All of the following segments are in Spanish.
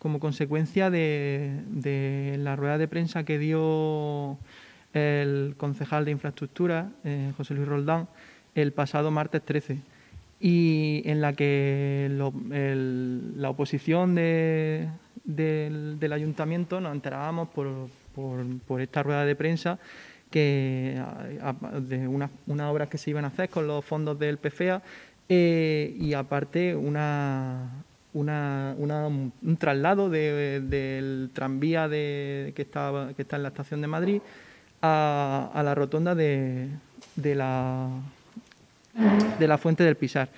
como consecuencia de la rueda de prensa que dio el concejal de Infraestructura, José Luis Roldán, el pasado martes 13, y en la que la oposición del ayuntamiento nos enterábamos por esta rueda de prensa de unas obras que se iban a hacer con los fondos del PFEA y aparte un traslado del tranvía que está en la estación de Madrid a la rotonda de la Fuente del Pisar.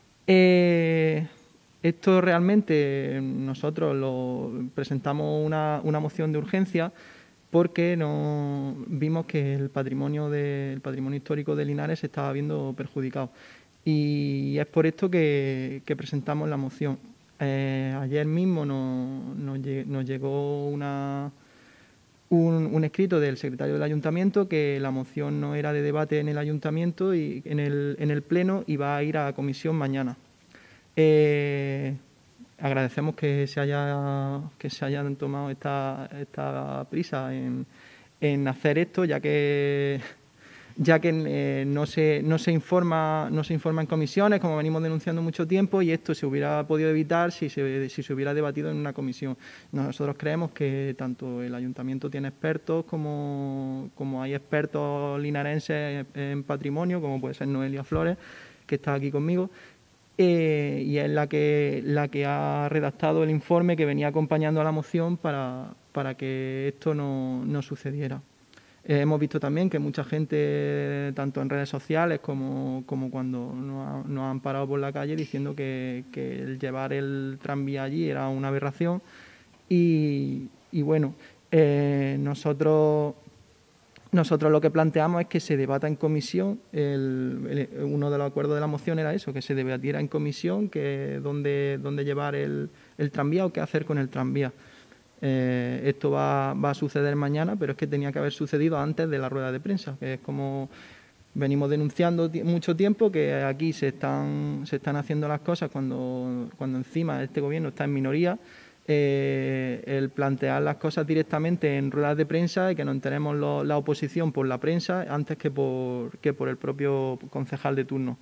Esto realmente nosotros presentamos una moción de urgencia porque vimos que el patrimonio histórico de Linares se estaba viendo perjudicado. Y es por esto que presentamos la moción. Ayer mismo nos llegó un escrito del secretario del ayuntamiento que la moción no era de debate en el ayuntamiento y en el pleno y va a ir a comisión mañana. Agradecemos que se hayan tomado esta prisa en hacer esto, ya que no se informa en comisiones, como venimos denunciando mucho tiempo, y esto se hubiera podido evitar si se hubiera debatido en una comisión. Nosotros creemos que tanto el ayuntamiento tiene expertos como hay expertos linarenses en patrimonio, como puede ser Noelia Flores, que está aquí conmigo, y es la que ha redactado el informe que venía acompañando a la moción para que esto no sucediera. Hemos visto también que mucha gente, tanto en redes sociales como cuando nos han parado por la calle, diciendo que el llevar el tranvía allí era una aberración. Y bueno, nosotros lo que planteamos es que se debata en comisión. Uno de los acuerdos de la moción era eso, que se debatiera en comisión que dónde llevar el tranvía o qué hacer con el tranvía. Esto va a suceder mañana, pero es que tenía que haber sucedido antes de la rueda de prensa, que es como venimos denunciando mucho tiempo, que aquí se están haciendo las cosas cuando encima este gobierno está en minoría. El plantear las cosas directamente en ruedas de prensa y que nos enteremos la oposición por la prensa antes que por el propio concejal de turno.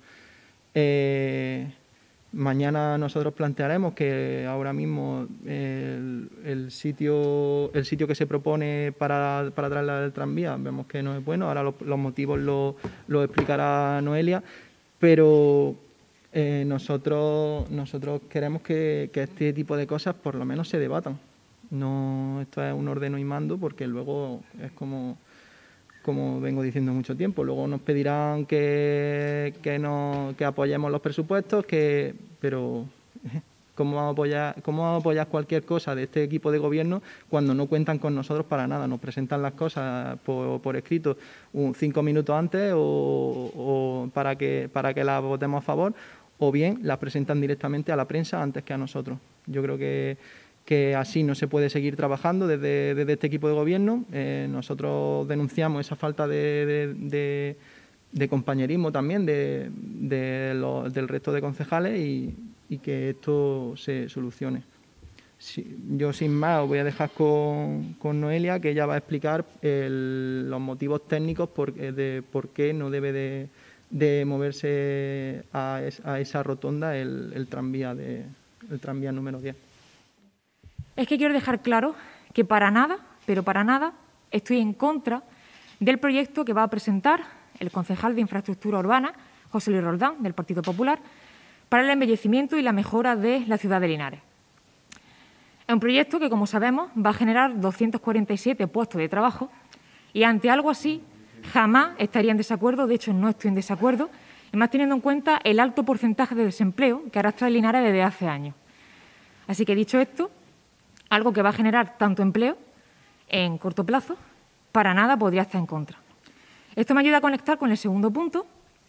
Mañana nosotros plantearemos que ahora mismo el sitio que se propone para trasladar el tranvía vemos que no es bueno. Ahora los motivos lo explicará Noelia, pero nosotros queremos que este tipo de cosas por lo menos se debatan. No, esto es un ordeno y mando, porque luego es como vengo diciendo mucho tiempo, luego nos pedirán que apoyemos los presupuestos, pero ¿cómo vamos a apoyar cualquier cosa de este equipo de gobierno cuando no cuentan con nosotros para nada? Nos presentan las cosas por escrito 5 minutos antes o para que las votemos a favor, o bien las presentan directamente a la prensa antes que a nosotros. Yo creo que así no se puede seguir trabajando desde este equipo de gobierno. Nosotros denunciamos esa falta de compañerismo también del resto de concejales y que esto se solucione. Yo sin más os voy a dejar con Noelia, que ella va a explicar los motivos técnicos de por qué no debe de moverse a esa rotonda el tranvía número 10. Es que quiero dejar claro que para nada, pero para nada, estoy en contra del proyecto que va a presentar el concejal de Infraestructura Urbana, José Luis Roldán, del Partido Popular, para el embellecimiento y la mejora de la ciudad de Linares. Es un proyecto que, como sabemos, va a generar 247 puestos de trabajo y ante algo así jamás estaría en desacuerdo, de hecho no estoy en desacuerdo, y más teniendo en cuenta el alto porcentaje de desempleo que arrastra Linares desde hace años. Así que, dicho esto, algo que va a generar tanto empleo en corto plazo, para nada podría estar en contra. Esto me ayuda a conectar con el segundo punto,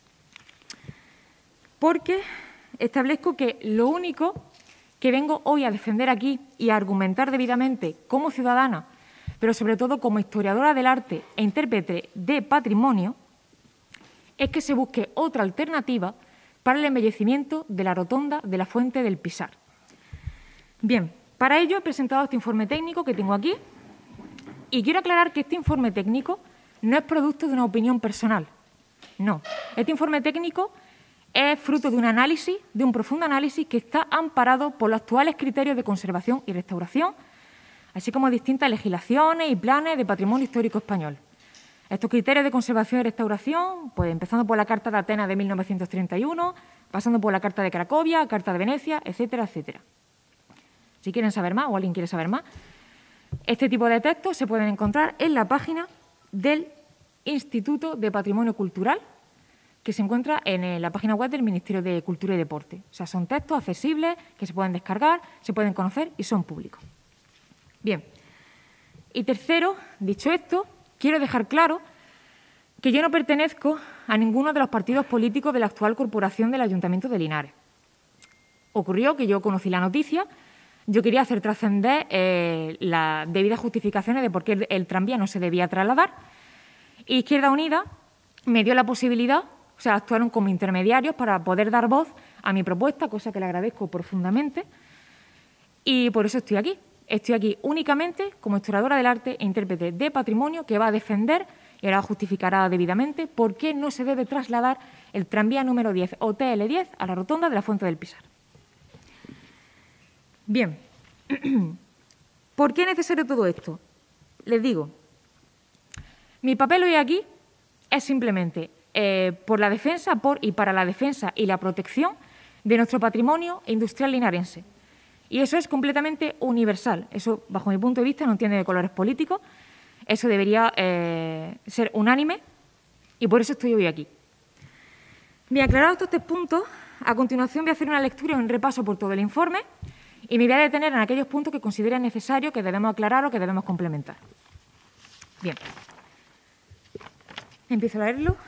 porque establezco que lo único que vengo hoy a defender aquí y a argumentar debidamente como ciudadana, pero sobre todo como historiadora del arte e intérprete de patrimonio, es que se busque otra alternativa para el embellecimiento de la rotonda de la Fuente del Pisar. Bien, Para ello he presentado este informe técnico que tengo aquí y quiero aclarar que este informe técnico no es producto de una opinión personal. No, este informe técnico es fruto de un análisis, de un profundo análisis que está amparado por los actuales criterios de conservación y restauración, así como distintas legislaciones y planes de patrimonio histórico español. Estos criterios de conservación y restauración, pues empezando por la Carta de Atenas de 1931, pasando por la Carta de Cracovia, Carta de Venecia, etcétera, etcétera. Si quieren saber más o alguien quiere saber más, este tipo de textos se pueden encontrar en la página del Instituto de Patrimonio Cultural, que se encuentra en la página web del Ministerio de Cultura y Deporte. O sea, son textos accesibles que se pueden descargar, se pueden conocer y son públicos. Bien. Y tercero, dicho esto, quiero dejar claro que yo no pertenezco a ninguno de los partidos políticos de la actual corporación del Ayuntamiento de Linares. Ocurrió que yo conocí la noticia, yo quería hacer trascender las debidas justificaciones de por qué el tranvía no se debía trasladar, y Izquierda Unida me dio la posibilidad, o sea, actuaron como intermediarios para poder dar voz a mi propuesta, cosa que le agradezco profundamente, y por eso estoy aquí. Estoy aquí únicamente como historiadora del arte e intérprete de patrimonio que va a defender, y ahora justificará debidamente, por qué no se debe trasladar el tranvía número 10 o TL10 a la rotonda de la Fuente del Pisar. Bien, ¿por qué es necesario todo esto? Les digo, mi papel hoy aquí es simplemente por la defensa, y para la defensa y la protección de nuestro patrimonio industrial linarense. Y eso es completamente universal. Eso, bajo mi punto de vista, no entiende de colores políticos. Eso debería ser unánime y por eso estoy hoy aquí. Bien, aclarados estos 3 puntos, a continuación voy a hacer una lectura y un repaso por todo el informe y me voy a detener en aquellos puntos que consideren necesarios, que debemos aclarar o que debemos complementar. Bien. Empiezo a leerlo.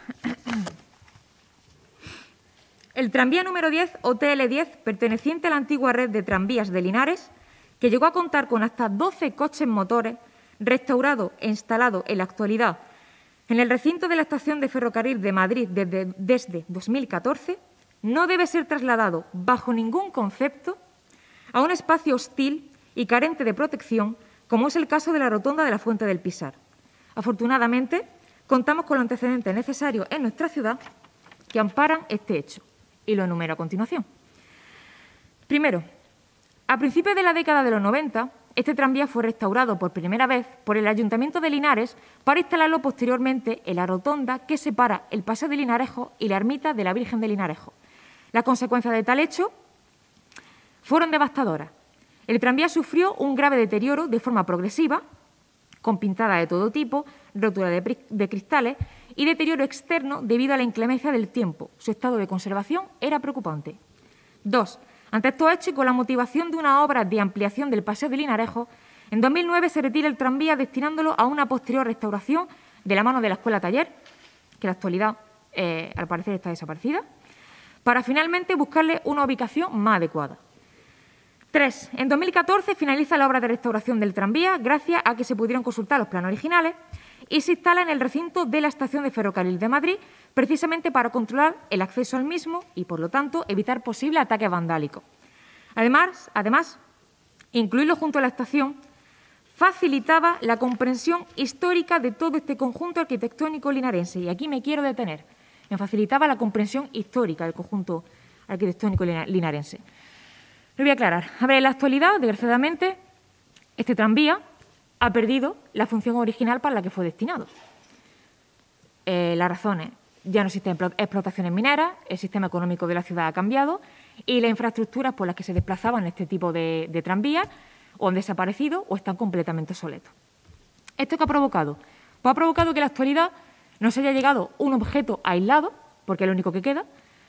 El tranvía número 10 o TL10, perteneciente a la antigua red de tranvías de Linares, que llegó a contar con hasta 12 coches motores, restaurado e instalado en la actualidad en el recinto de la estación de ferrocarril de Madrid desde 2014, no debe ser trasladado bajo ningún concepto a un espacio hostil y carente de protección, como es el caso de la rotonda de la Fuente del Pisar. Afortunadamente, contamos con los antecedentes necesarios en nuestra ciudad que amparan este hecho, y lo enumero a continuación. Primero, a principios de la década de los 90, este tranvía fue restaurado por primera vez por el Ayuntamiento de Linares para instalarlo posteriormente en la rotonda que separa el Paseo de Linarejo y la ermita de la Virgen de Linarejo. Las consecuencias de tal hecho fueron devastadoras. El tranvía sufrió un grave deterioro de forma progresiva, con pintadas de todo tipo, rotura de cristales y deterioro externo debido a la inclemencia del tiempo. Su estado de conservación era preocupante. 2. Ante estos hechos y con la motivación de una obra de ampliación del Paseo de Linarejo, en 2009 se retira el tranvía destinándolo a una posterior restauración de la mano de la Escuela Taller, que en la actualidad al parecer está desaparecida, para finalmente buscarle una ubicación más adecuada. 3. En 2014 finaliza la obra de restauración del tranvía gracias a que se pudieron consultar los planos originales y se instala en el recinto de la estación de ferrocarril de Madrid precisamente para controlar el acceso al mismo y, por lo tanto, evitar posibles ataques vandálicos. Además, incluirlo junto a la estación facilitaba la comprensión histórica de todo este conjunto arquitectónico linarense. Y aquí me quiero detener. Me facilitaba la comprensión histórica del conjunto arquitectónico linarense. Lo voy a aclarar. A ver, en la actualidad, desgraciadamente, este tranvía ha perdido la función original para la que fue destinado. Las razones: ya no existen explotaciones mineras, el sistema económico de la ciudad ha cambiado y las infraestructuras por las que se desplazaban este tipo de tranvías o han desaparecido o están completamente obsoletos. ¿Esto qué ha provocado? Pues ha provocado que en la actualidad no se haya llegado un objeto aislado, porque es lo único que queda,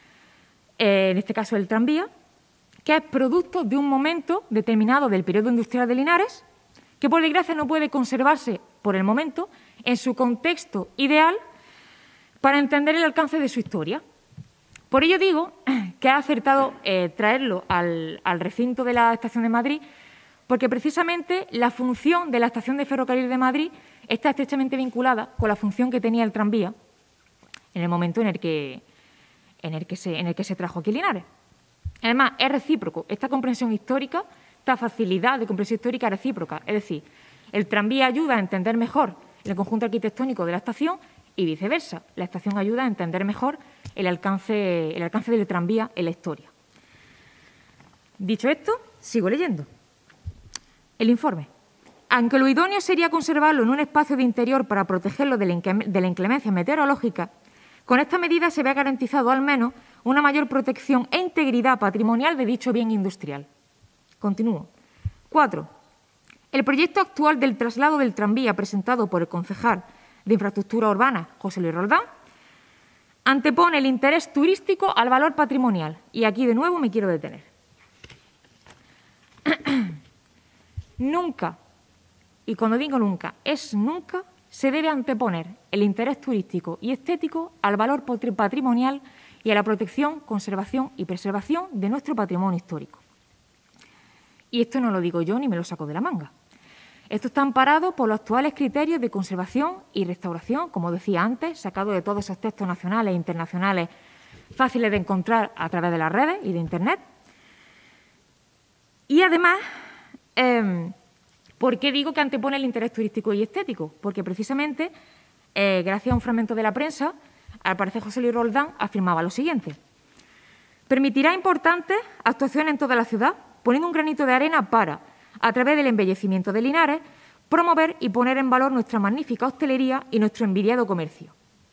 en este caso el tranvía, que es producto de un momento determinado del periodo industrial de Linares, que por desgracia no puede conservarse por el momento en su contexto ideal para entender el alcance de su historia. Por ello digo que ha acertado traerlo al recinto de la Estación de Madrid, porque precisamente la función de la Estación de Ferrocarril de Madrid está estrechamente vinculada con la función que tenía el tranvía en el momento en el que se trajo aquí a Linares. Además, es recíproco esta comprensión histórica esta facilidad de comprensión histórica recíproca. Es decir, el tranvía ayuda a entender mejor el conjunto arquitectónico de la estación y viceversa. La estación ayuda a entender mejor el alcance del tranvía en la historia. Dicho esto, sigo leyendo. El informe. Aunque lo idóneo sería conservarlo en un espacio de interior para protegerlo de la inclemencia meteorológica, con esta medida se ve garantizado al menos una mayor protección e integridad patrimonial de dicho bien industrial. Continúo. 4. El proyecto actual del traslado del tranvía presentado por el concejal de Infraestructura Urbana, José Luis Roldán, antepone el interés turístico al valor patrimonial. Y aquí de nuevo me quiero detener. Nunca, y cuando digo nunca, es nunca, se debe anteponer el interés turístico y estético al valor patrimonial y a la protección, conservación y preservación de nuestro patrimonio histórico. Y esto no lo digo yo ni me lo saco de la manga. Esto está amparado por los actuales criterios de conservación y restauración, como decía antes, sacado de todos esos textos nacionales e internacionales fáciles de encontrar a través de las redes y de Internet. Y además, ¿por qué digo que antepone el interés turístico y estético? Porque precisamente, gracias a un fragmento de la prensa, al parecer José Luis Roldán afirmaba lo siguiente: permitirá importantes actuaciones en toda la ciudad, poniendo un granito de arena para, a través del embellecimiento de Linares, promover y poner en valor nuestra magnífica hostelería y nuestro envidiado comercio.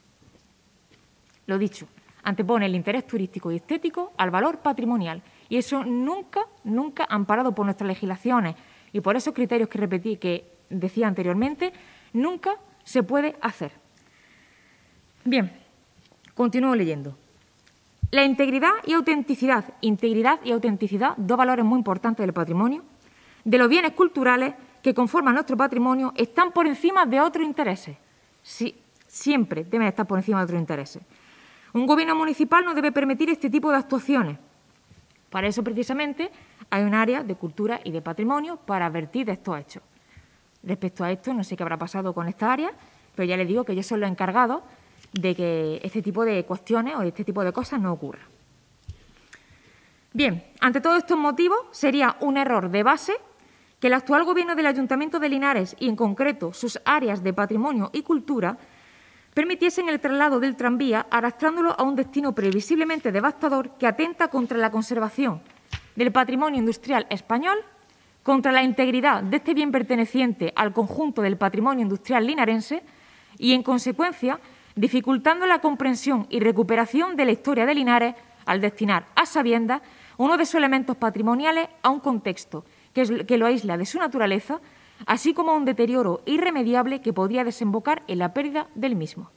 Lo dicho, antepone el interés turístico y estético al valor patrimonial, y eso nunca, nunca amparado por nuestras legislaciones y por esos criterios que repetí, que decía anteriormente, nunca se puede hacer. Bien, continúo leyendo. La integridad y autenticidad, dos valores muy importantes del patrimonio, de los bienes culturales que conforman nuestro patrimonio, están por encima de otros intereses. Sí, siempre deben estar por encima de otros intereses. Un gobierno municipal no debe permitir este tipo de actuaciones. Para eso, precisamente, hay un área de cultura y de patrimonio para advertir de estos hechos. Respecto a esto, no sé qué habrá pasado con esta área, pero ya les digo que yo soy los encargados de que este tipo de cuestiones o este tipo de cosas no ocurra. Bien, ante todos estos motivos, sería un error de base que el actual Gobierno del Ayuntamiento de Linares y, en concreto, sus áreas de patrimonio y cultura, permitiesen el traslado del tranvía arrastrándolo a un destino previsiblemente devastador que atenta contra la conservación del patrimonio industrial español, contra la integridad de este bien perteneciente al conjunto del patrimonio industrial linarense y, en consecuencia, dificultando la comprensión y recuperación de la historia de Linares al destinar a sabiendas uno de sus elementos patrimoniales a un contexto que lo aísla de su naturaleza, así como a un deterioro irremediable que podría desembocar en la pérdida del mismo.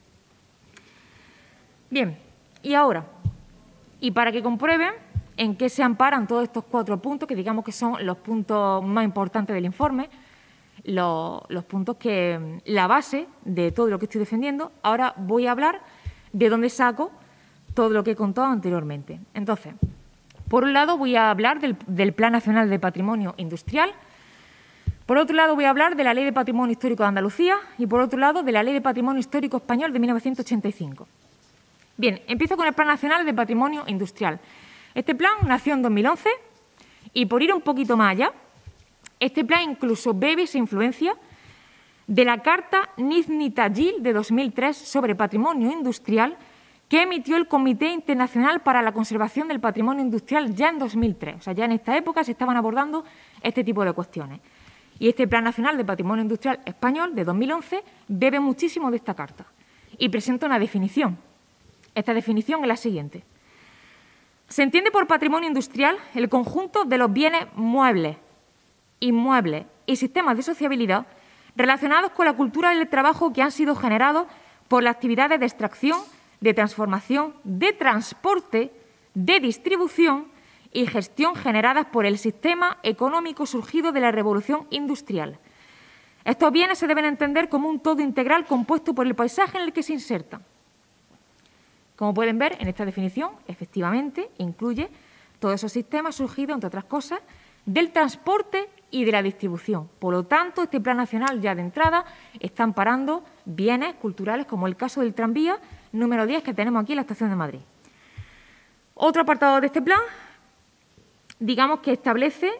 Bien, y ahora, y para que comprueben en qué se amparan todos estos 4 puntos, que digamos que son los puntos más importantes del informe, los puntos que la base de todo lo que estoy defendiendo, ahora voy a hablar de dónde saco todo lo que he contado anteriormente. Entonces, por un lado voy a hablar del Plan Nacional de Patrimonio Industrial, por otro lado voy a hablar de la Ley de Patrimonio Histórico de Andalucía y por otro lado de la Ley de Patrimonio Histórico Español de 1985. Bien, empiezo con el Plan Nacional de Patrimonio Industrial. Este plan nació en 2011 y, por ir un poquito más allá, este plan incluso bebe esa influencia de la Carta Nizhny Tagil de 2003 sobre patrimonio industrial que emitió el Comité Internacional para la Conservación del Patrimonio Industrial ya en 2003. O sea, ya en esta época se estaban abordando este tipo de cuestiones. Y este Plan Nacional de Patrimonio Industrial Español de 2011 bebe muchísimo de esta carta y presenta una definición. Esta definición es la siguiente. Se entiende por patrimonio industrial el conjunto de los bienes muebles, inmuebles y sistemas de sociabilidad relacionados con la cultura del trabajo que han sido generados por las actividades de extracción, de transformación, de transporte, de distribución y gestión generadas por el sistema económico surgido de la revolución industrial. Estos bienes se deben entender como un todo integral compuesto por el paisaje en el que se insertan. Como pueden ver, en esta definición, efectivamente, incluye todos esos sistemas surgidos, entre otras cosas, del transporte y de la distribución. Por lo tanto, este Plan Nacional ya de entrada está amparando bienes culturales, como el caso del tranvía número 10 que tenemos aquí en la Estación de Madrid. Otro apartado de este plan digamos que establece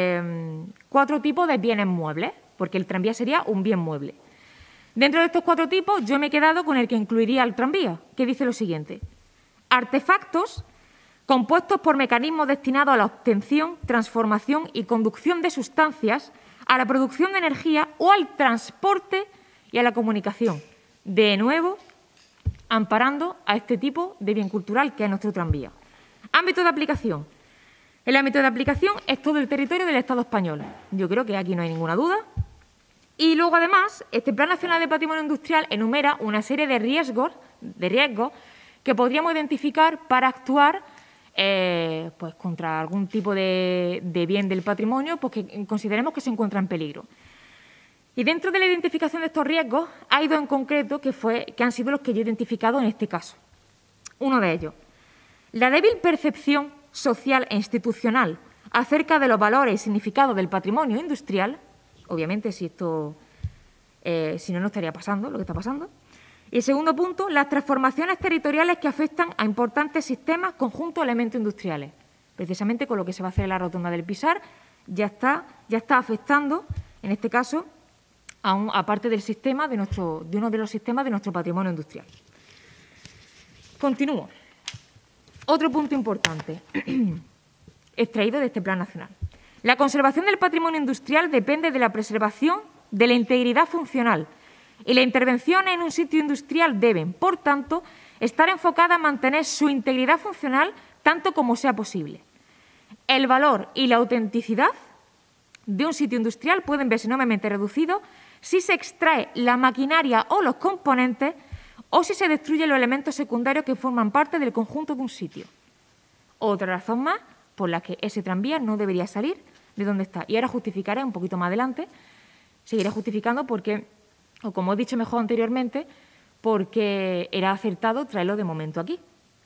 4 tipos de bienes muebles, porque el tranvía sería un bien mueble. Dentro de estos 4 tipos, yo me he quedado con el que incluiría el tranvía, que dice lo siguiente: artefactos compuestos por mecanismos destinados a la obtención, transformación y conducción de sustancias, a la producción de energía o al transporte y a la comunicación. De nuevo, amparando a este tipo de bien cultural que es nuestro tranvía. Ámbito de aplicación. El ámbito de aplicación es todo el territorio del Estado español. Yo creo que aquí no hay ninguna duda. Y luego, además, este Plan Nacional de Patrimonio Industrial enumera una serie de riesgos que podríamos identificar para actuar pues contra algún tipo de bien del patrimonio pues que consideremos que se encuentra en peligro. Y dentro de la identificación de estos riesgos hay 2 en concreto que han sido los que yo he identificado en este caso. Uno de ellos, la débil percepción social e institucional acerca de los valores y significados del patrimonio industrial. Obviamente, si no estaría pasando lo que está pasando. Y el segundo punto, las transformaciones territoriales que afectan a importantes sistemas, conjuntos, elementos industriales. Precisamente con lo que se va a hacer en la rotonda del Pisar, ya está afectando, en este caso, a parte del sistema de uno de los sistemas de nuestro patrimonio industrial. Continúo. Otro punto importante, extraído de este Plan Nacional. La conservación del patrimonio industrial depende de la preservación de la integridad funcional y la intervención en un sitio industrial deben, por tanto, estar enfocada a mantener su integridad funcional tanto como sea posible. El valor y la autenticidad de un sitio industrial pueden verse enormemente reducidos si se extrae la maquinaria o los componentes o si se destruyen los elementos secundarios que forman parte del conjunto de un sitio. Otra razón más por la que ese tranvía no debería salir de donde está. Y ahora justificaré un poquito más adelante, seguiré justificando porque, o como he dicho mejor anteriormente, porque era acertado traerlo de momento aquí.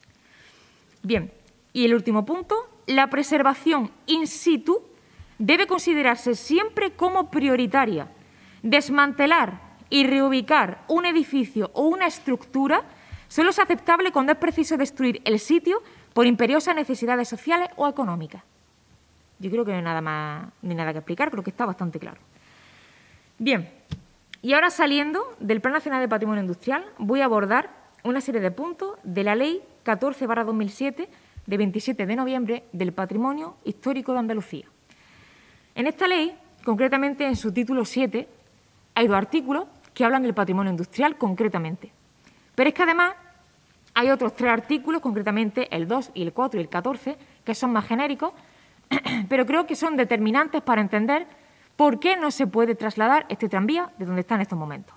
Bien, y el último punto, la preservación in situ debe considerarse siempre como prioritaria. Desmantelar y reubicar un edificio o una estructura solo es aceptable cuando es preciso destruir el sitio por imperiosas necesidades sociales o económicas. Yo creo que no hay nada más ni nada que explicar, creo que está bastante claro. Bien, y ahora saliendo del Plan Nacional de Patrimonio Industrial voy a abordar una serie de puntos de la Ley 14/2007 de 27 de noviembre del Patrimonio Histórico de Andalucía. En esta ley, concretamente en su título 7, hay 2 artículos que hablan del patrimonio industrial concretamente. Pero es que además hay otros 3 artículos, concretamente el 2 y el 4 y el 14, que son más genéricos, pero creo que son determinantes para entender por qué no se puede trasladar este tranvía de donde está en estos momentos.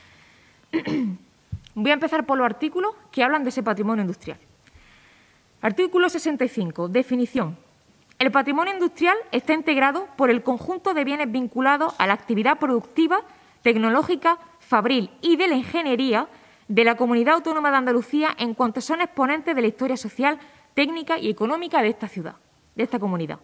Voy a empezar por los artículos que hablan de ese patrimonio industrial. Artículo 65, definición. El patrimonio industrial está integrado por el conjunto de bienes vinculados a la actividad productiva, tecnológica, fabril y de la ingeniería de la Comunidad Autónoma de Andalucía en cuanto son exponentes de la historia social, técnica y económica de esta comunidad.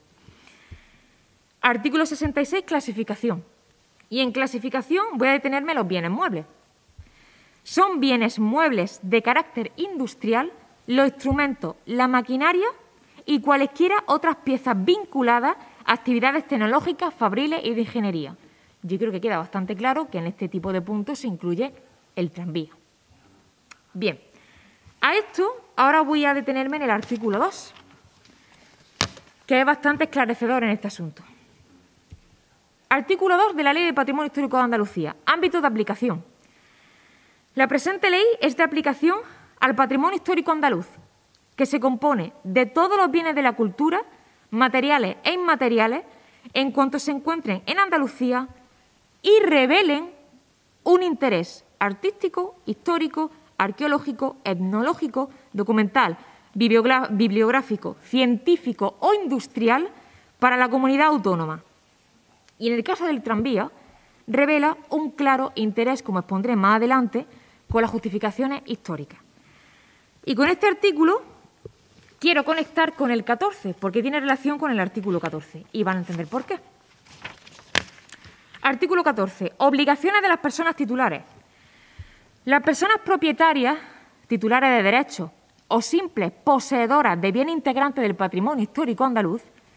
Artículo 66, clasificación. Y en clasificación voy a detenerme en los bienes muebles. Son bienes muebles de carácter industrial los instrumentos, la maquinaria y cualesquiera otras piezas vinculadas a actividades tecnológicas, fabriles y de ingeniería. Yo creo que queda bastante claro que en este tipo de puntos se incluye el tranvía. Bien, a esto ahora voy a detenerme en el artículo 2, que es bastante esclarecedor en este asunto. Artículo 2 de la Ley de Patrimonio Histórico de Andalucía. Ámbito de aplicación. La presente ley es de aplicación al patrimonio histórico andaluz, que se compone de todos los bienes de la cultura, materiales e inmateriales, en cuanto se encuentren en Andalucía y revelen un interés artístico, histórico, arqueológico, etnológico, documental, bibliográfico, científico o industrial para la comunidad autónoma. Y en el caso del tranvía, revela un claro interés, como expondré más adelante, con las justificaciones históricas. Y con este artículo quiero conectar con el 14, porque tiene relación con el artículo 14, y van a entender por qué. Artículo 14. Obligaciones de las personas titulares. Las personas propietarias, titulares de derechos o simples poseedoras de bien integrante del patrimonio histórico andaluz,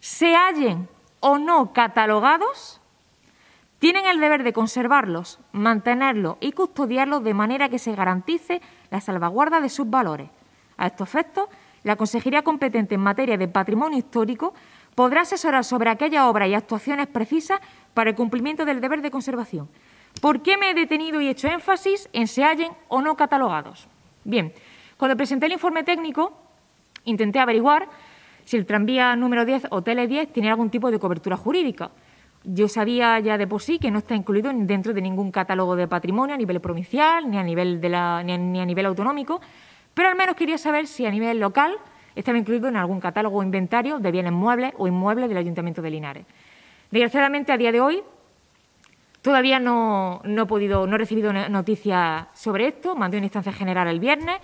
se hallen o no catalogados, tienen el deber de conservarlos, mantenerlos y custodiarlos de manera que se garantice la salvaguarda de sus valores. A estos efectos, la Consejería competente en materia de patrimonio histórico podrá asesorar sobre aquellas obras y actuaciones precisas para el cumplimiento del deber de conservación. ¿Por qué me he detenido y he hecho énfasis en se hallen o no catalogados? Bien, cuando presenté el informe técnico, intenté averiguar si el tranvía número 10 o TL10 tiene algún tipo de cobertura jurídica. Yo sabía ya de por sí que no está incluido dentro de ningún catálogo de patrimonio a nivel provincial ni a nivel, ni a nivel autonómico, pero al menos quería saber si a nivel local estaba incluido en algún catálogo o inventario de bienes muebles o inmuebles del Ayuntamiento de Linares. Desgraciadamente, a día de hoy, todavía no he recibido noticias sobre esto. Mandé una instancia general el viernes,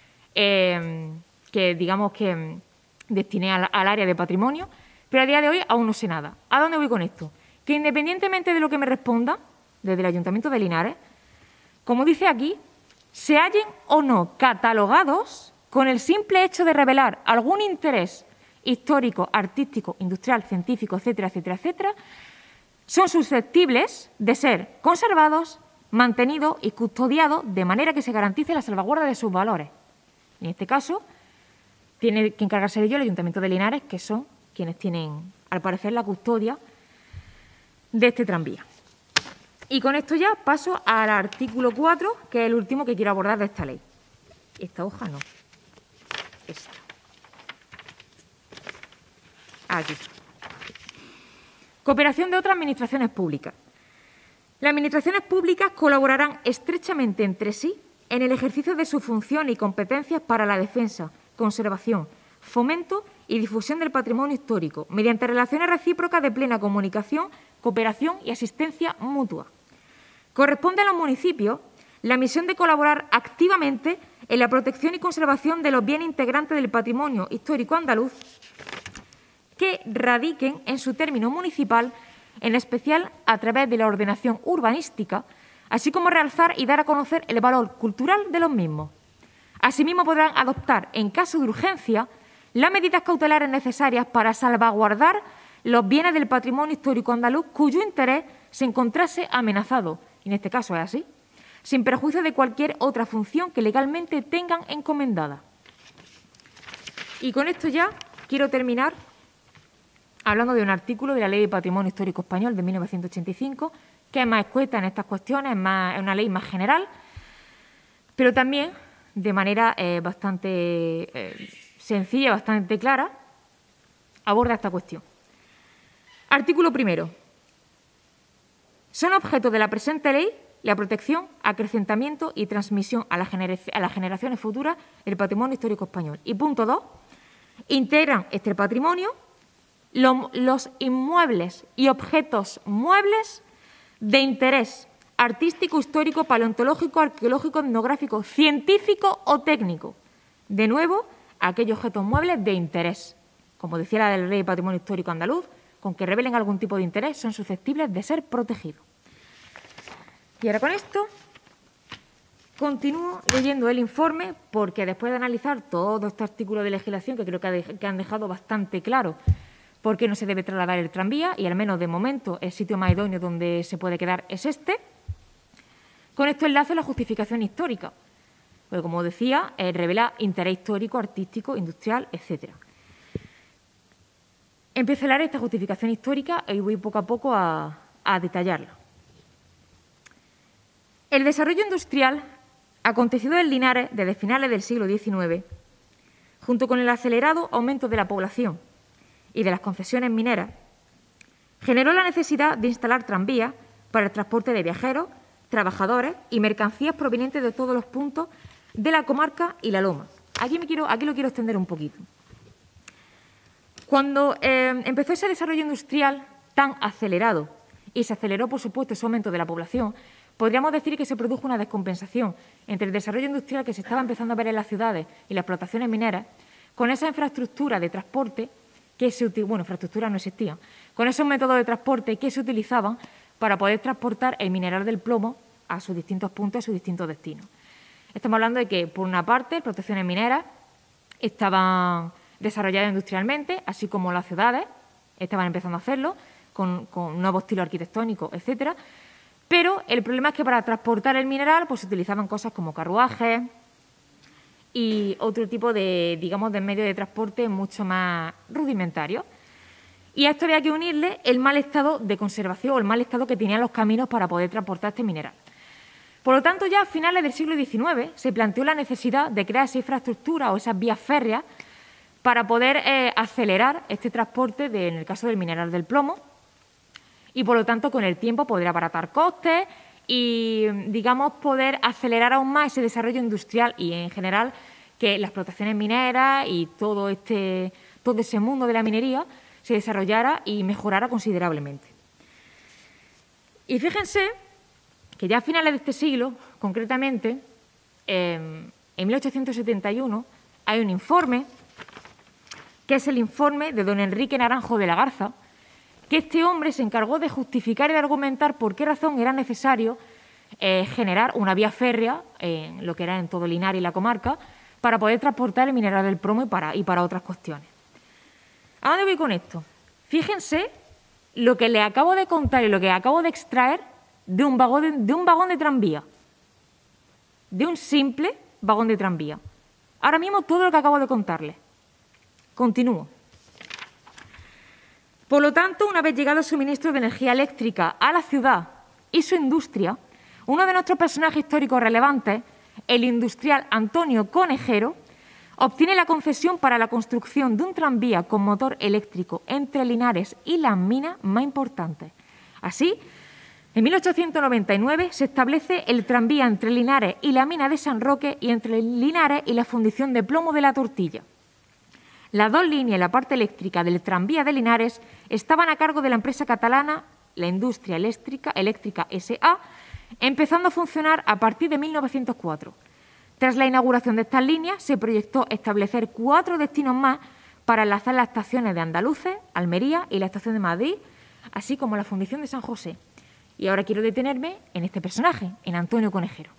que digamos que destiné al área de patrimonio, pero a día de hoy aún no sé nada. ¿A dónde voy con esto? Que independientemente de lo que me responda desde el Ayuntamiento de Linares, como dice aquí, se hallen o no catalogados con el simple hecho de revelar algún interés histórico, artístico, industrial, científico, etcétera, etcétera, etcétera, son susceptibles de ser conservados, mantenidos y custodiados de manera que se garantice la salvaguarda de sus valores. En este caso, tiene que encargarse de ello el Ayuntamiento de Linares, que son quienes tienen, al parecer, la custodia de este tranvía. Y con esto ya paso al artículo 4, que es el último que quiero abordar de esta ley. Esta hoja no. Esta. Aquí. Cooperación de otras administraciones públicas. Las administraciones públicas colaborarán estrechamente entre sí en el ejercicio de sus funciones y competencias para la defensa, conservación, fomento y difusión del patrimonio histórico, mediante relaciones recíprocas de plena comunicación, cooperación y asistencia mutua. Corresponde a los municipios la misión de colaborar activamente en la protección y conservación de los bienes integrantes del patrimonio histórico andaluz que radiquen en su término municipal, en especial a través de la ordenación urbanística, así como realzar y dar a conocer el valor cultural de los mismos. Asimismo, podrán adoptar, en caso de urgencia, las medidas cautelares necesarias para salvaguardar los bienes del patrimonio histórico andaluz cuyo interés se encontrase amenazado, y en este caso es así, sin perjuicio de cualquier otra función que legalmente tengan encomendada. Y con esto ya quiero terminar hablando de un artículo de la Ley de Patrimonio Histórico Español de 1985, que es más escueta en estas cuestiones, es una ley más general, pero también de manera bastante sencilla, bastante clara, aborda esta cuestión. Artículo primero. Son objeto de la presente ley la protección, acrecentamiento y transmisión a las generaciones futuras del patrimonio histórico español. Y punto 2. Integran este patrimonio los inmuebles y objetos muebles de interés artístico, histórico, paleontológico, arqueológico, etnográfico, científico o técnico. De nuevo, aquellos objetos muebles de interés. Como decía la Ley de Patrimonio Histórico Andaluz, con que revelen algún tipo de interés son susceptibles de ser protegidos. Y ahora con esto continúo leyendo el informe porque después de analizar todo este artículo de legislación, que creo que han dejado bastante claro por qué no se debe trasladar el tranvía, y al menos de momento el sitio más idóneo donde se puede quedar es este, con esto enlazo la justificación histórica, porque como decía, revela interés histórico, artístico, industrial, etcétera. Empiezo a leer esta justificación histórica y voy poco a poco a detallarla. El desarrollo industrial acontecido en Linares desde finales del siglo XIX, junto con el acelerado aumento de la población y de las concesiones mineras, generó la necesidad de instalar tranvías para el transporte de viajeros, trabajadores y mercancías provenientes de todos los puntos de la comarca y la Loma. Aquí lo quiero extender un poquito. Cuando empezó ese desarrollo industrial tan acelerado y se aceleró, por supuesto, ese aumento de la población, podríamos decir que se produjo una descompensación entre el desarrollo industrial que se estaba empezando a ver en las ciudades y las explotaciones mineras, con esa infraestructura de transporte que infraestructura no existía, con esos métodos de transporte que se utilizaban para poder transportar el mineral del plomo a sus distintos puntos, a sus distintos destinos. Estamos hablando de que, por una parte, las explotaciones mineras estaban desarrolladas industrialmente, así como las ciudades, estaban empezando a hacerlo, con nuevos estilos arquitectónicos, etcétera. Pero el problema es que para transportar el mineral pues se utilizaban cosas como carruajes y otro tipo de, digamos, de medio de transporte mucho más rudimentario. Y a esto había que unirle el mal estado de conservación o el mal estado que tenían los caminos para poder transportar este mineral. Por lo tanto, ya a finales del siglo XIX se planteó la necesidad de crear esa infraestructura o esas vías férreas para poder acelerar este transporte, en el caso del mineral del plomo, y por lo tanto con el tiempo poder abaratar costes y, digamos, poder acelerar aún más ese desarrollo industrial y, en general, que las explotaciones mineras y todo ese mundo de la minería se desarrollara y mejorara considerablemente. Y fíjense que ya a finales de este siglo, concretamente, en 1871, hay un informe, que es el informe de don Enrique Naranjo de la Garza, que este hombre se encargó de justificar y de argumentar por qué razón era necesario generar una vía férrea, lo que era en todo Linares y la comarca, para poder transportar el mineral del plomo y para otras cuestiones. ¿A dónde voy con esto? Fíjense lo que les acabo de contar y lo que acabo de extraer de un vagón de tranvía, de un simple vagón de tranvía. Ahora mismo todo lo que acabo de contarles. Continúo. Por lo tanto, una vez llegado el suministro de energía eléctrica a la ciudad y su industria, uno de nuestros personajes históricos relevantes, el industrial Antonio Conejero, obtiene la concesión para la construcción de un tranvía con motor eléctrico entre Linares y las minas más importantes. Así, en 1899 se establece el tranvía entre Linares y la mina de San Roque y entre Linares y la fundición de plomo de la Tortilla. Las dos líneas y la parte eléctrica del tranvía de Linares estaban a cargo de la empresa catalana La Industria Eléctrica S.A., empezando a funcionar a partir de 1904. Tras la inauguración de estas líneas, se proyectó establecer 4 destinos más para enlazar las estaciones de Andaluces, Almería y la estación de Madrid, así como la fundición de San José. Y ahora quiero detenerme en este personaje, en Antonio Conejero.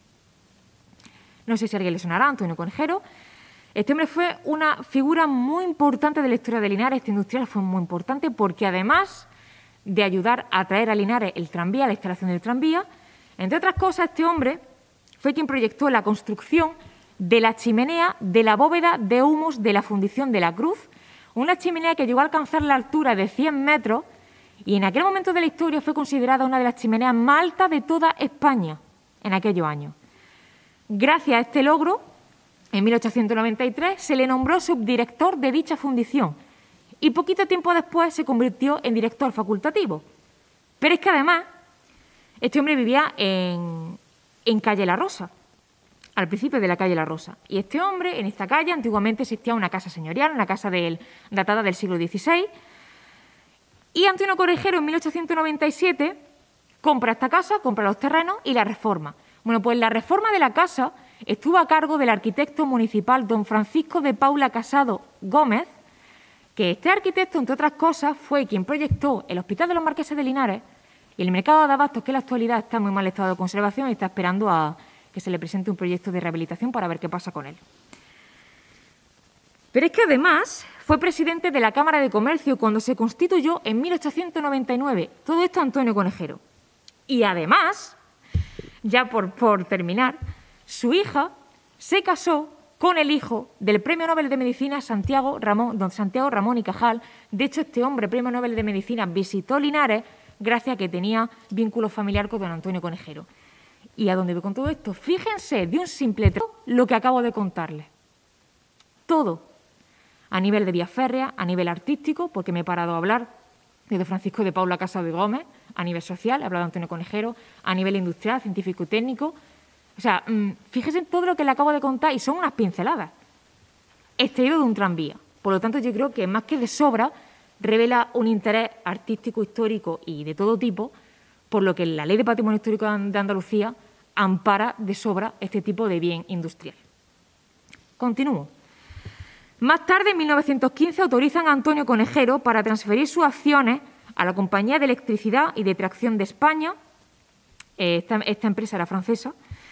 No sé si a alguien le sonará Antonio Conejero. Este hombre fue una figura muy importante de la historia de Linares. Este industrial fue muy importante porque, además de ayudar a traer a Linares el tranvía, la instalación del tranvía, entre otras cosas, este hombre fue quien proyectó la construcción de la chimenea de la bóveda de humos de la fundición de la Cruz, una chimenea que llegó a alcanzar la altura de 100 metros y en aquel momento de la historia fue considerada una de las chimeneas más altas de toda España en aquellos años. Gracias a este logro, en 1893 se le nombró subdirector de dicha fundición y poquito tiempo después se convirtió en director facultativo. Pero es que además este hombre vivía en calle La Rosa, al principio de la calle La Rosa. Y este hombre, en esta calle, antiguamente existía una casa señorial, una casa datada del siglo XVI. Y Antonio Conejero, en 1897, compra esta casa, compra los terrenos y la reforma. Bueno, pues la reforma de la casa estuvo a cargo del arquitecto municipal don Francisco de Paula Casado Gómez, que este arquitecto, entre otras cosas, fue quien proyectó el Hospital de los Marqueses de Linares y el mercado de abastos, que en la actualidad está en muy mal estado de conservación y está esperando a que se le presente un proyecto de rehabilitación para ver qué pasa con él. Pero es que además fue presidente de la Cámara de Comercio cuando se constituyó en 1899. Todo esto Antonio Conejero. Y además, ya por terminar, su hija se casó con el hijo del Premio Nobel de Medicina don Santiago Ramón y Cajal. De hecho, este hombre, Premio Nobel de Medicina, visitó Linares gracias a que tenía vínculo familiar con don Antonio Conejero. ¿Y a dónde voy con todo esto? Fíjense de un simple lo que acabo de contarles. Todo. A nivel de vía férrea, a nivel artístico, porque me he parado a hablar de don Francisco de Paula Casado de Gómez, a nivel social, he hablado de Antonio Conejero, a nivel industrial, científico y técnico. O sea, fíjense en todo lo que le acabo de contar y son unas pinceladas. Extraído de un tranvía. Por lo tanto, yo creo que más que de sobra revela un interés artístico, histórico y de todo tipo, por lo que la Ley de Patrimonio Histórico de Andalucía ampara de sobra este tipo de bien industrial. Continúo. Más tarde, en 1915, autorizan a Antonio Conejero para transferir sus acciones a la Compañía de Electricidad y de Tracción de España, esta empresa era francesa,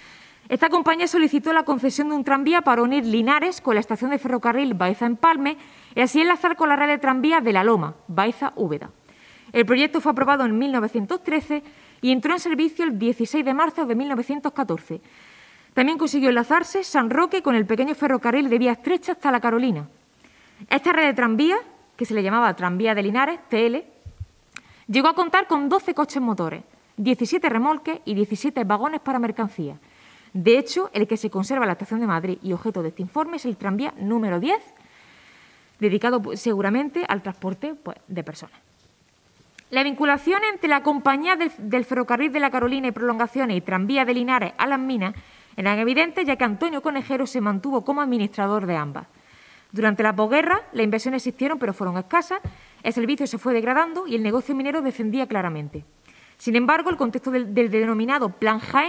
Esta compañía solicitó la concesión de un tranvía para unir Linares con la estación de ferrocarril Baeza-Empalme y así enlazar con la red de tranvías de La Loma, Baeza-Úbeda. El proyecto fue aprobado en 1913 y entró en servicio el 16 de marzo de 1914. También consiguió enlazarse San Roque con el pequeño ferrocarril de vía estrecha hasta La Carolina. Esta red de tranvías, que se le llamaba Tranvía de Linares, TL, llegó a contar con 12 coches motores, 17 remolques y 17 vagones para mercancías. De hecho, el que se conserva en la estación de Madrid y objeto de este informe es el tranvía número 10, dedicado seguramente al transporte de personas. La vinculación entre la compañía del ferrocarril de La Carolina y Prolongaciones y Tranvía de Linares a las minas eran evidentes, ya que Antonio Conejero se mantuvo como administrador de ambas. Durante la posguerra, las inversiones existieron, pero fueron escasas, el servicio se fue degradando y el negocio minero descendía claramente. Sin embargo, el contexto del denominado Plan Jaén,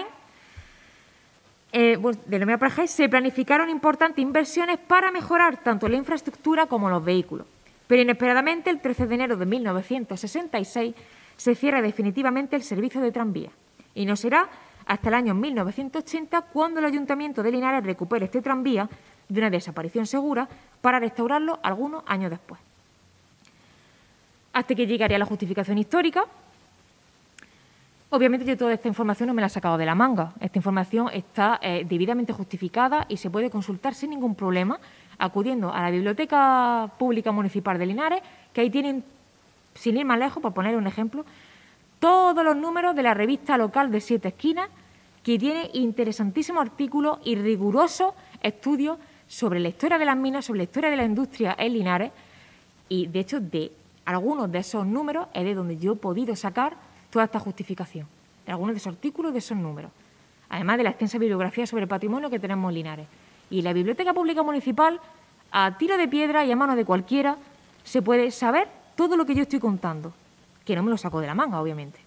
se planificaron importantes inversiones para mejorar tanto la infraestructura como los vehículos. Pero inesperadamente, el 13 de enero de 1966, se cierra definitivamente el servicio de tranvía. Y no será hasta el año 1980 cuando el Ayuntamiento de Linares recupere este tranvía de una desaparición segura para restaurarlo algunos años después. Hasta que llegaría la justificación histórica. Obviamente yo toda esta información no me la he sacado de la manga. Esta información está debidamente justificada y se puede consultar sin ningún problema acudiendo a la Biblioteca Pública Municipal de Linares, que ahí tienen, sin ir más lejos, por poner un ejemplo, todos los números de la revista local de Siete Esquinas, que tiene interesantísimos artículos y rigurosos estudios sobre la historia de las minas, sobre la historia de la industria en Linares, y de hecho de algunos de esos números es de donde yo he podido sacar toda esta justificación, de algunos de esos artículos, de esos números, además de la extensa bibliografía sobre el patrimonio que tenemos en Linares. Y la Biblioteca Pública Municipal, a tiro de piedra y a mano de cualquiera, se puede saber todo lo que yo estoy contando, que no me lo saco de la manga, obviamente.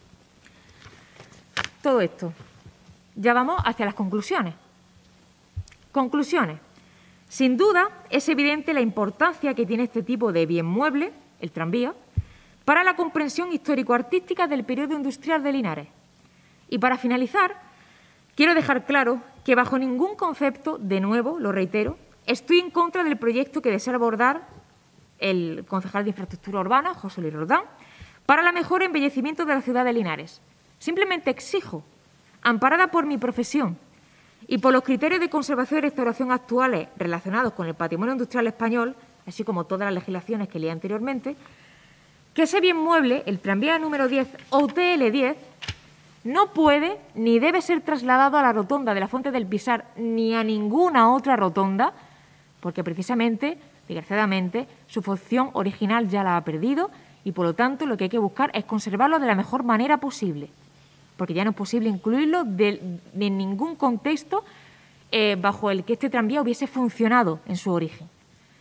Todo esto. Ya vamos hacia las conclusiones. Conclusiones. Sin duda, es evidente la importancia que tiene este tipo de bien mueble, el tranvía, para la comprensión histórico-artística del periodo industrial de Linares. Y para finalizar, quiero dejar claro que bajo ningún concepto, de nuevo, lo reitero, estoy en contra del proyecto que desea abordar el concejal de Infraestructura Urbana, José Luis Roldán, para la mejor embellecimiento de la ciudad de Linares. Simplemente exijo, amparada por mi profesión y por los criterios de conservación y restauración actuales relacionados con el patrimonio industrial español, así como todas las legislaciones que leí anteriormente, que ese bien mueble, el tranvía número 10 o TL10, no puede ni debe ser trasladado a la rotonda de la Fuente del Pisar ni a ninguna otra rotonda, porque precisamente, desgraciadamente, su función original ya la ha perdido y, por lo tanto, lo que hay que buscar es conservarlo de la mejor manera posible, porque ya no es posible incluirlo en ningún contexto bajo el que este tranvía hubiese funcionado en su origen.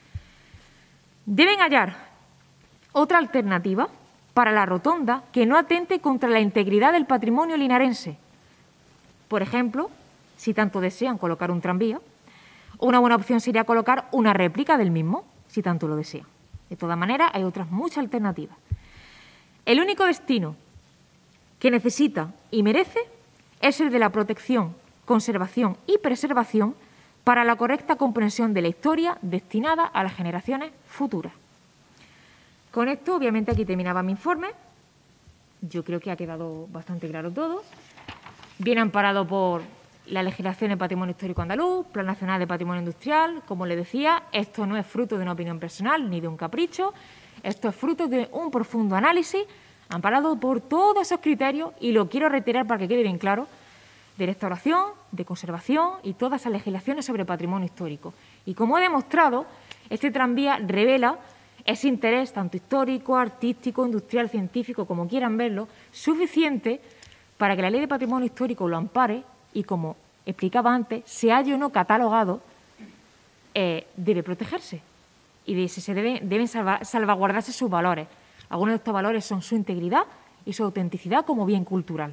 Deben hallar otra alternativa para la rotonda que no atente contra la integridad del patrimonio linarense. Por ejemplo, si tanto desean colocar un tranvía, una buena opción sería colocar una réplica del mismo, si tanto lo desean. De todas maneras, hay otras muchas alternativas. El único destino que necesita y merece es el de la protección, conservación y preservación para la correcta comprensión de la historia destinada a las generaciones futuras. Con esto, obviamente, aquí terminaba mi informe. Yo creo que ha quedado bastante claro todo. Viene amparado por la legislación de patrimonio histórico andaluz, Plan Nacional de Patrimonio Industrial. Como le decía, esto no es fruto de una opinión personal ni de un capricho. Esto es fruto de un profundo análisis amparado por todos esos criterios, y lo quiero reiterar para que quede bien claro, de restauración, de conservación y todas esas legislaciones sobre patrimonio histórico. Y como he demostrado, este tranvía revela ese interés tanto histórico, artístico, industrial, científico, como quieran verlo, suficiente para que la Ley de Patrimonio Histórico lo ampare y, como explicaba antes, se haya o no catalogado, debe protegerse y deben salvaguardarse sus valores. Algunos de estos valores son su integridad y su autenticidad como bien cultural.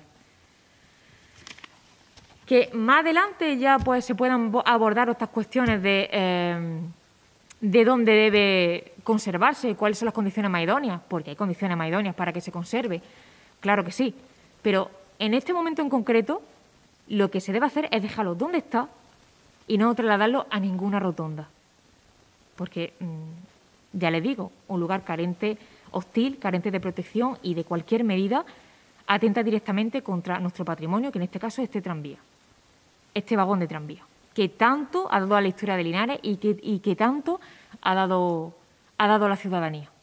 Que más adelante ya pues se puedan abordar estas cuestiones de dónde debe conservarse y cuáles son las condiciones más idóneas, porque hay condiciones más idóneas para que se conserve, claro que sí, pero en este momento en concreto Lo que se debe hacer es dejarlo donde está y no trasladarlo a ninguna rotonda. Porque, ya les digo, un lugar carente, hostil, carente de protección y de cualquier medida atenta directamente contra nuestro patrimonio, que en este caso es este tranvía, este vagón de tranvía, que tanto ha dado a la historia de Linares y que tanto ha dado a la ciudadanía.